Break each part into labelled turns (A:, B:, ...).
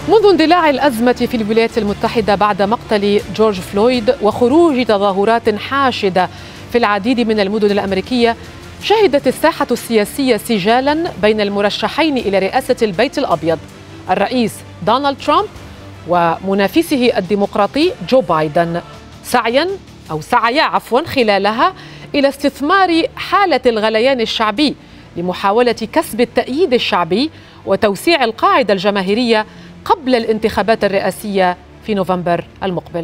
A: منذ اندلاع الأزمة في الولايات المتحدة بعد مقتل جورج فلويد وخروج تظاهرات حاشدة في العديد من المدن الأمريكية، شهدت الساحة السياسية سجالا بين المرشحين إلى رئاسة البيت الأبيض الرئيس دونالد ترامب ومنافسه الديمقراطي جو بايدن، سعيا خلالها إلى استثمار حالة الغليان الشعبي لمحاولة كسب التأييد الشعبي وتوسيع القاعدة الجماهيرية قبل الانتخابات الرئاسية في نوفمبر المقبل.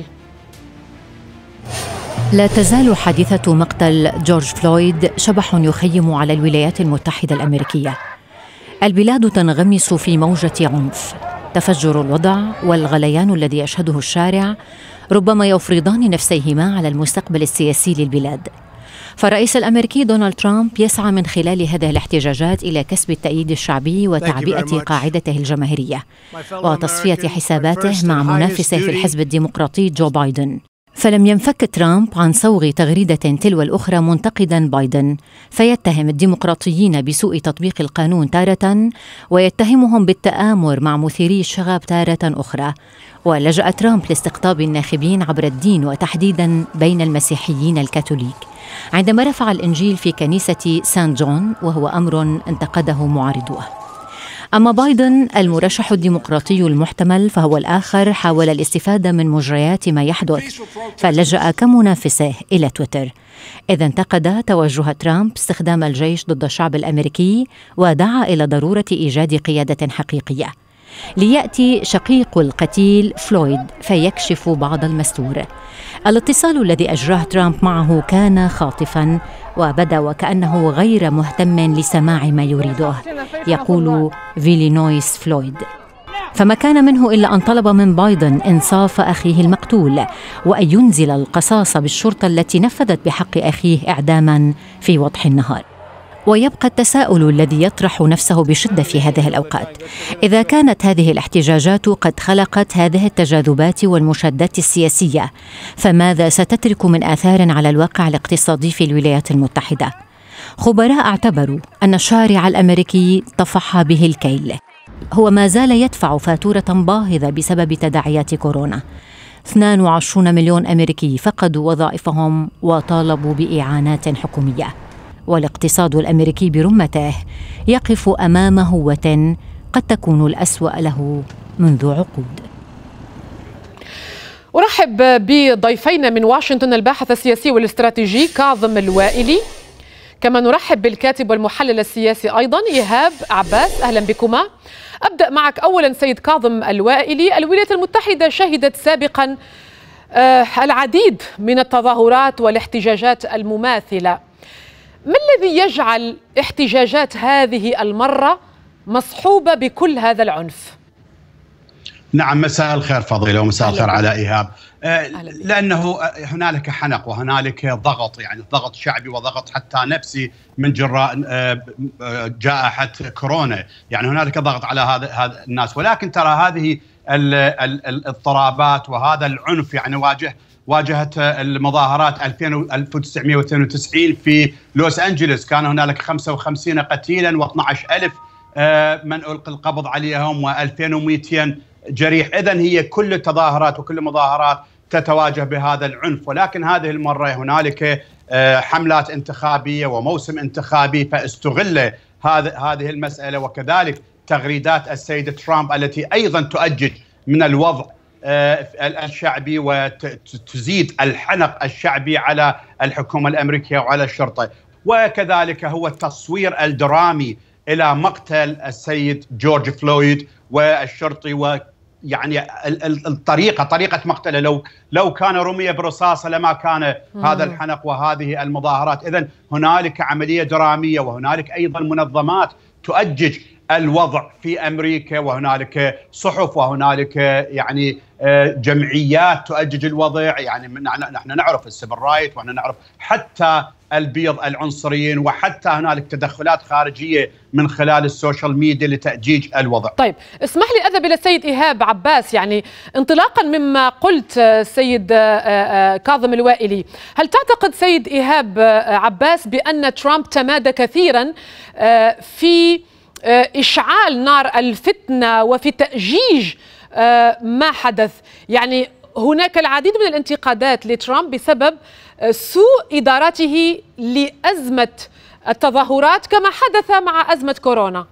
B: لا تزال حادثة مقتل جورج فلويد شبح يخيم على الولايات المتحدة الأمريكية. البلاد تنغمس في موجة عنف، تفجر الوضع والغليان الذي يشهده الشارع ربما يفرضان نفسيهما على المستقبل السياسي للبلاد. فالرئيس الأمريكي دونالد ترامب يسعى من خلال هذه الاحتجاجات إلى كسب التأييد الشعبي وتعبئة قاعدته الجماهيرية وتصفية حساباته مع منافسه في الحزب الديمقراطي جو بايدن. فلم ينفك ترامب عن صوغ تغريدة تلو الأخرى منتقدا بايدن، فيتهم الديمقراطيين بسوء تطبيق القانون تارة ويتهمهم بالتآمر مع مثيري الشغب تارة أخرى. ولجأ ترامب لاستقطاب الناخبين عبر الدين وتحديدا بين المسيحيين الكاثوليك عندما رفع الإنجيل في كنيسة سان جون، وهو أمر انتقده معارضوه. أما بايدن المرشح الديمقراطي المحتمل فهو الآخر حاول الاستفادة من مجريات ما يحدث، فلجأ كمنافسه إلى تويتر، إذ انتقد توجه ترامب استخدام الجيش ضد الشعب الأمريكي ودعا إلى ضرورة إيجاد قيادة حقيقية. ليأتي شقيق القتيل فلويد فيكشف بعض المستور. الاتصال الذي أجراه ترامب معه كان خاطفاً وبدا وكأنه غير مهتم لسماع ما يريده، يقول فيلينويس فلويد. فما كان منه إلا أن طلب من بايدن إنصاف أخيه المقتول وأن ينزل القصاص بالشرطة التي نفذت بحق أخيه إعداماً في وضح النهار. ويبقى التساؤل الذي يطرح نفسه بشدة في هذه الأوقات: إذا كانت هذه الاحتجاجات قد خلقت هذه التجاذبات والمشادات السياسية، فماذا ستترك من آثار على الواقع الاقتصادي في الولايات المتحدة؟ خبراء اعتبروا أن الشارع الأمريكي طفح به الكيل، هو ما زال يدفع فاتورة باهظة بسبب تداعيات كورونا. 22 مليون أمريكي فقدوا وظائفهم وطالبوا بإعانات حكومية، والاقتصاد الأمريكي برمته يقف أمام هوة قد تكون الأسوأ له منذ عقود.
A: أرحب بضيفينا من واشنطن الباحث السياسي والاستراتيجي كاظم الوائلي، كما نرحب بالكاتب والمحلل السياسي أيضا إيهاب عباس. أهلا بكما. أبدأ معك أولا سيد كاظم الوائلي. الولايات المتحدة شهدت سابقا العديد من التظاهرات والاحتجاجات المماثلة، ما الذي يجعل احتجاجات هذه المرة مصحوبة بكل هذا العنف؟
C: نعم، مساء الخير فضيلة ومساء الخير على إيهاب. لأنه هنالك حنق وهنالك ضغط، يعني ضغط شعبي وضغط حتى نفسي من جراء جائحة كورونا، يعني هنالك ضغط على هذا الناس. ولكن ترى هذه الاضطرابات وهذا العنف يعني واجهت المظاهرات 1992 في لوس أنجلوس، كان هنالك 55 قتيلا و12,000 من ألقي القبض عليهم و2200 جريح. إذن هي كل التظاهرات وكل المظاهرات تتواجه بهذا العنف. ولكن هذه المرة هنالك حملات انتخابية وموسم انتخابي، فاستغل هذه المسألة، وكذلك تغريدات السيد ترامب التي أيضا تؤجج من الوضع الشعبي وتزيد الحنق الشعبي على الحكومة الأمريكية وعلى الشرطة. وكذلك هو التصوير الدرامي إلى مقتل السيد جورج فلويد والشرطي، ويعني طريقة مقتله لو كان رمي برصاصة لما كان هذا الحنق وهذه المظاهرات. إذن هنالك عملية درامية، وهنالك أيضا منظمات تؤجج الوضع في أمريكا، وهنالك صحف وهنالك يعني جمعيات تؤجج الوضع. يعني نحن نعرف السيفل رايت، ونحن نعرف حتى البيض العنصريين، وحتى هنالك تدخلات خارجية من خلال السوشيال ميديا لتأجيج الوضع.
A: طيب اسمح لي أذهب إلى السيد إيهاب عباس. يعني انطلاقا مما قلت سيد كاظم الوائلي، هل تعتقد سيد إيهاب عباس بأن ترامب تمادى كثيرا في إشعال نار الفتنة وفي تأجيج ما حدث. يعني هناك العديد من الانتقادات لترامب بسبب سوء إدارته لأزمة التظاهرات كما حدث مع أزمة كورونا.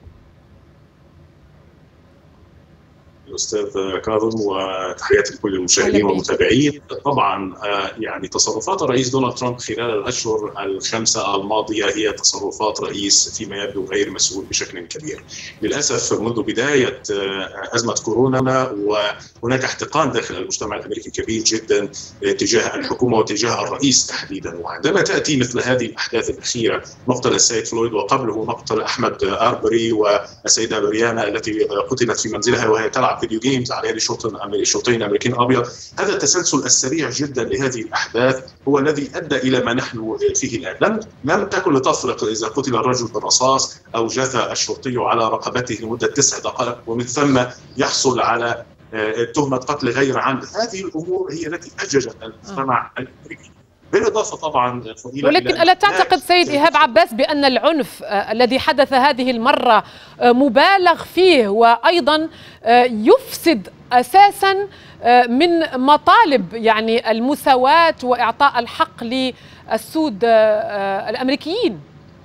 D: الأستاذ كاظم، وتحياتي لكل المشاهدين والمتابعين. طبعا يعني تصرفات الرئيس دونالد ترامب خلال الأشهر الخمسة الماضية هي تصرفات رئيس فيما يبدو غير مسؤول بشكل كبير. للأسف منذ بداية أزمة كورونا وهناك احتقان داخل المجتمع الأمريكي كبير جدا تجاه الحكومة وتجاه الرئيس تحديدا. وعندما تأتي مثل هذه الأحداث الأخيرة، مقتل السيد فلويد وقبله مقتل أحمد آربري والسيدة بريانا التي قتلت في منزلها وهي تلعب فيديو جيمز على يد شرطين امريكيين ابيض، هذا التسلسل السريع جدا لهذه الاحداث هو الذي ادى الى ما نحن فيه الان. لم تكن لتفرق اذا قتل الرجل بالرصاص او جثى الشرطي على رقبته لمده 9 دقائق ومن ثم يحصل على تهمه قتل غير عمد. هذه الامور هي التي اججت المجتمع الامريكي. بالإضافة طبعا
A: ولكن ألا تعتقد سيد إيهاب عباس بأن العنف الذي حدث هذه المرة مبالغ فيه وأيضا يفسد أساسا من مطالب يعني المساواة وإعطاء الحق للسود الأمريكيين؟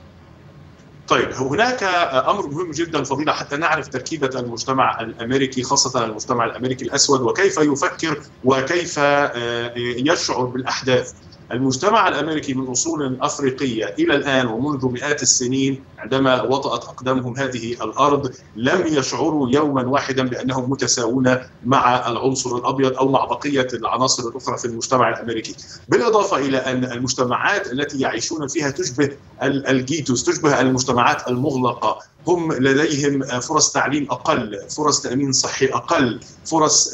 D: طيب، هناك أمر مهم جدا فضيلة حتى نعرف تركيبة المجتمع الأمريكي، خاصة المجتمع الأمريكي الأسود، وكيف يفكر وكيف يشعر بالأحداث. المجتمع الأمريكي من أصول أفريقية إلى الآن ومنذ مئات السنين عندما وطأت أقدامهم هذه الأرض لم يشعروا يوما واحدا بأنهم متساوون مع العنصر الأبيض أو مع بقية العناصر الأخرى في المجتمع الأمريكي. بالإضافة إلى أن المجتمعات التي يعيشون فيها تشبه الجيتوس، تشبه المجتمعات المغلقة. هم لديهم فرص تعليم أقل، فرص تأمين صحي أقل، فرص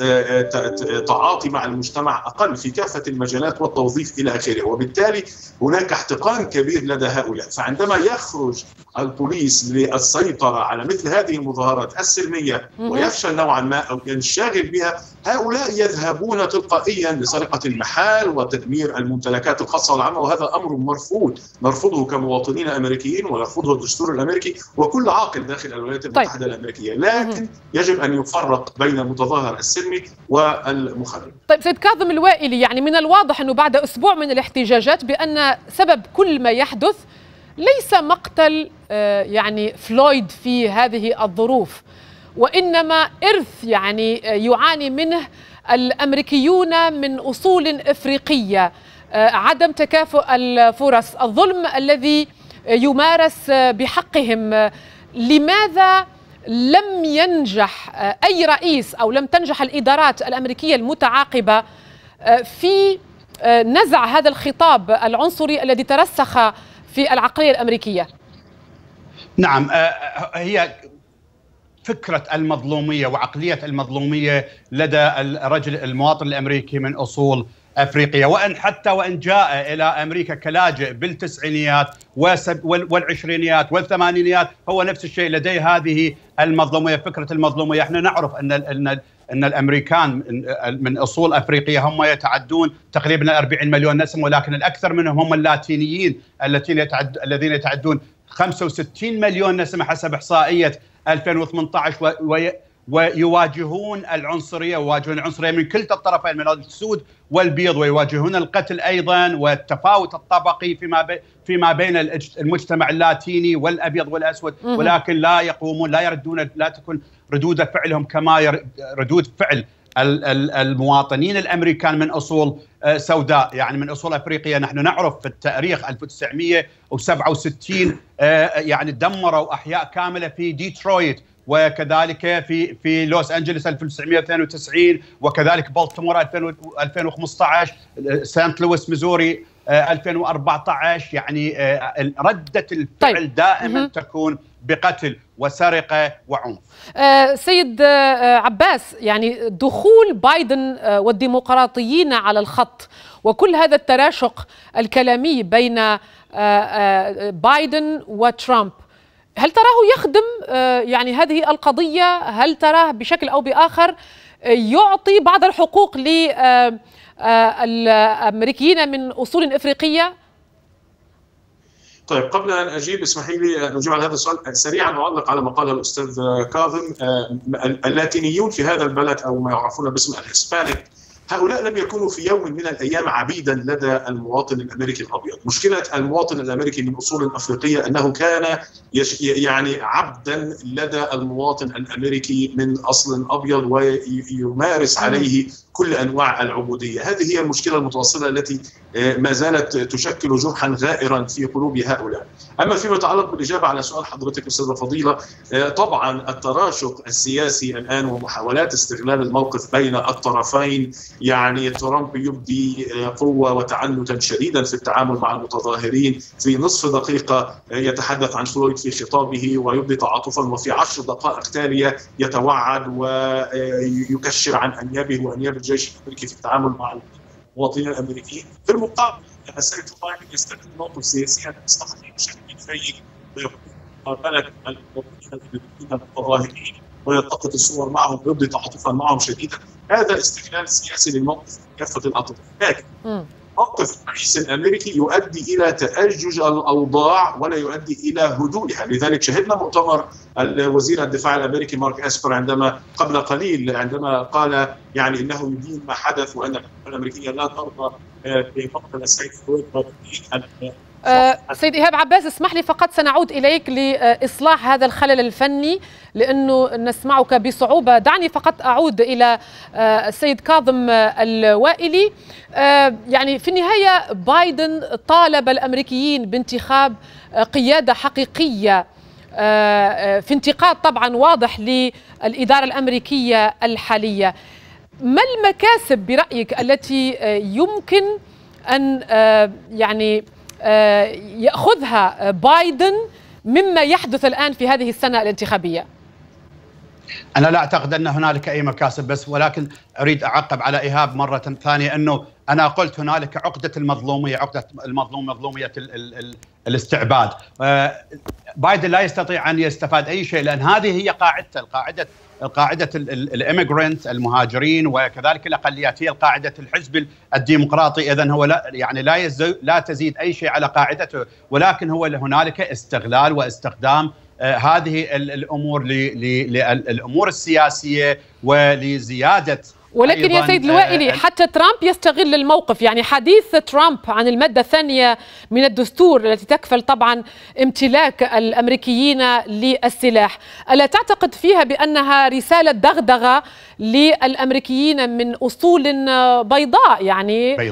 D: تعاطي مع المجتمع أقل في كافة المجالات والتوظيف إلى آخره. وبالتالي هناك احتقان كبير لدى هؤلاء. فعندما يخرج البوليس للسيطرة على مثل هذه المظاهرات السلمية ويفشل نوعا ما أو ينشغل بها، هؤلاء يذهبون تلقائيا لسرقة المحال وتدمير الممتلكات الخاصة والعامة. وهذا أمر مرفوض، نرفضه كمواطنين أمريكيين ونرفضه الدستور الأمريكي وكل عاقل داخل الولايات المتحدة الأمريكية. لكن يجب أن يفرق بين المتظاهر السلمي والمخرب.
A: طيب سيد كاظم الوائلي، يعني من الواضح أنه بعد أسبوع من الاحتجاجات بأن سبب كل ما يحدث ليس مقتل يعني فلويد في هذه الظروف، وإنما إرث يعني يعاني منه الأمريكيون من أصول إفريقية، عدم تكافؤ الفرص، الظلم الذي يمارس بحقهم. لماذا لم ينجح أي رئيس أو لم تنجح الإدارات الأمريكية المتعاقبة في نزع هذا الخطاب العنصري الذي ترسخ في العقلية الأمريكية؟
C: نعم، هي فكرة المظلومية وعقلية المظلومية لدى الرجل المواطن الأمريكي من أصول أفريقيا، وإن جاء إلى أمريكا كلاجئ بالتسعينيات والعشرينيات والثمانينيات هو نفس الشيء لديه هذه المظلومية، فكرة المظلومية. احنا نعرف أن الأمريكان من أصول أفريقية هم يتعدون تقريبا 40 مليون نسمة، ولكن الأكثر منهم هم اللاتينيين الذين يتعدون 65 مليون نسمة حسب إحصائية 2018 ويواجهون العنصرية من كلتا الطرفين من السود والبيض، ويواجهون القتل أيضا والتفاوت الطبقي فيما بين المجتمع اللاتيني والأبيض والأسود، ولكن لا يقومون، لا تكون ردود فعلهم كما ردود فعل المواطنين الأمريكان من أصول سوداء، يعني من أصول أفريقية. نحن نعرف في التاريخ 1967 يعني دمروا أحياء كاملة في ديترويت، وكذلك في لوس أنجلوس 1992، وكذلك بالتمور 2015، سانت لويس ميزوري 2014. يعني ردة الفعل دائما تكون بقتل وسرقة وعنف.
A: سيد عباس، يعني دخول بايدن والديمقراطيين على الخط وكل هذا التراشق الكلامي بين بايدن وترامب، هل تراه يخدم يعني هذه القضية؟ هل تراه بشكل أو بآخر يعطي بعض الحقوق للأمريكيين من أصول إفريقية؟
D: طيب قبل ان اجيب اسمحي لي ان اجيب على هذا السؤال سريعا واعلق على ما قاله الاستاذ كاظم. اللاتينيون في هذا البلد او ما يعرفون باسم الهسبانيك هؤلاء لم يكونوا في يوم من الايام عبيدا لدى المواطن الامريكي الابيض. مشكله المواطن الامريكي من اصول افريقيه انه كان يعني عبدا لدى المواطن الامريكي من اصل ابيض ويمارس عليه كل انواع العبوديه. هذه هي المشكله المتوصله التي ما زالت تشكل جرحا غائرا في قلوب هؤلاء. اما فيما يتعلق بالاجابه على سؤال حضرتك استاذه فضيله، طبعا التراشق السياسي الان ومحاولات استغلال الموقف بين الطرفين، يعني ترامب يبدي قوه وتعنتا شديدا في التعامل مع المتظاهرين، في نصف دقيقه يتحدث عن فلويد في خطابه ويبدي تعاطفا، وفي 10 دقائق تاليه يتوعد ويكشر عن انيابه وانياب الجيش الامريكي في التعامل مع المواطنين الامريكيين. في المقابل السيد بايدن يستخدم الموقف سياسيا لمصلحته بشكل جيد، ويقابل المواطنين المتظاهرين ويلتقط الصور معهم ويبدي تعاطفا معهم شديدا. هذا استغلال سياسي للموقف كافه الاطراف، لكن موقف الرئيس الامريكي يؤدي الى تأجج الاوضاع ولا يؤدي الى هدوئها. لذلك شهدنا مؤتمر وزير الدفاع الامريكي مارك اسبر عندما قبل قليل عندما قال يعني انه يدين ما حدث وان الحكومه الامريكيه لا ترضى بمقتل السيد فلويد.
A: سيد إيهاب عباس، اسمح لي فقط سنعود إليك لإصلاح هذا الخلل الفني لأنه نسمعك بصعوبة. دعني فقط أعود إلى السيد كاظم الوائلي. يعني في النهاية بايدن طالب الأمريكيين بانتخاب قيادة حقيقية في انتقاد طبعا واضح للإدارة الأمريكية الحالية. ما المكاسب برأيك التي يمكن أن يعني يأخذها بايدن مما يحدث الآن في هذه السنة الانتخابية؟
C: أنا لا أعتقد أن هنالك أي مكاسب، بس ولكن أريد أعقب على إيهاب مرة ثانية أنه أنا قلت هنالك عقدة المظلومية، عقدة المظلوم مظلومية الاستعباد. بايدن لا يستطيع أن يستفاد أي شيء لأن هذه هي القاعدة الإيميغرنت المهاجرين وكذلك الأقليات، هي القاعدة الحزب الديمقراطي. إذن هو لا تزيد أي شيء على قاعدته، ولكن هو هنالك استغلال واستخدام هذه الأمور للأمور السياسية ولزيادة.
A: ولكن يا سيد الوائلي حتى ترامب يستغل الموقف، يعني حديث ترامب عن المادة الثانية من الدستور التي تكفل طبعا امتلاك الأمريكيين للسلاح، ألا تعتقد فيها بأنها رسالة دغدغة للأمريكيين من أصول بيضاء؟ يعني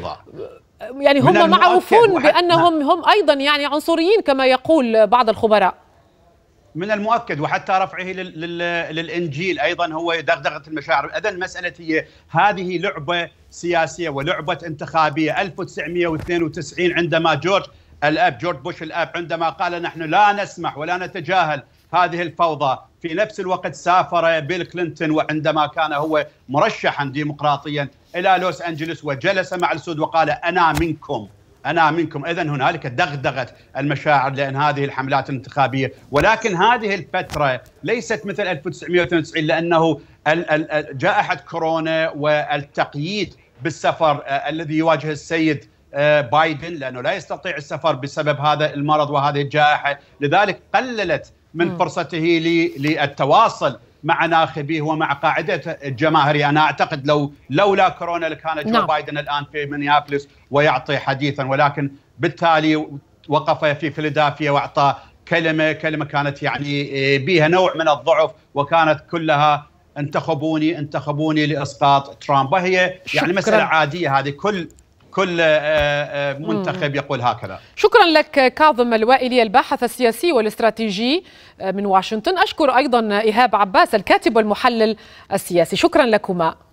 A: هم معروفون بأنهم هم أيضا يعني عنصريين كما يقول بعض الخبراء.
C: من المؤكد وحتى رفعه للإنجيل أيضا هو دغدغة المشاعر. إذن المسألة هي هذه لعبة سياسية ولعبة انتخابية. 1992 عندما جورج بوش الأب عندما قال نحن لا نسمح ولا نتجاهل هذه الفوضى، في نفس الوقت سافر بيل كلينتون وعندما كان هو مرشحا ديمقراطيا إلى لوس أنجلوس وجلس مع السود وقال أنا منكم. إذن هنالك دغدغة المشاعر لأن هذه الحملات الانتخابية. ولكن هذه الفترة ليست مثل 1992 لأنه جائحة كورونا والتقييد بالسفر الذي يواجه السيد بايدن لأنه لا يستطيع السفر بسبب هذا المرض وهذه الجائحة، لذلك قللت من فرصته للتواصل مع ناخبيه ومع قاعدة الجماهيرية. أنا أعتقد لولا كورونا لكان جو بايدن الآن في مينيابوليس ويعطي حديثا، ولكن بالتالي وقف في فيلادلفيا وأعطى كلمة كانت يعني بها نوع من الضعف وكانت كلها انتخبوني لإسقاط ترامب. وهي يعني مسألة عادية، هذه كل منتخب يقول هكذا.
A: شكرا لك كاظم الوائلي الباحث السياسي والاستراتيجي من واشنطن. أشكر أيضا إيهاب عباس الكاتب والمحلل السياسي. شكرا لكما.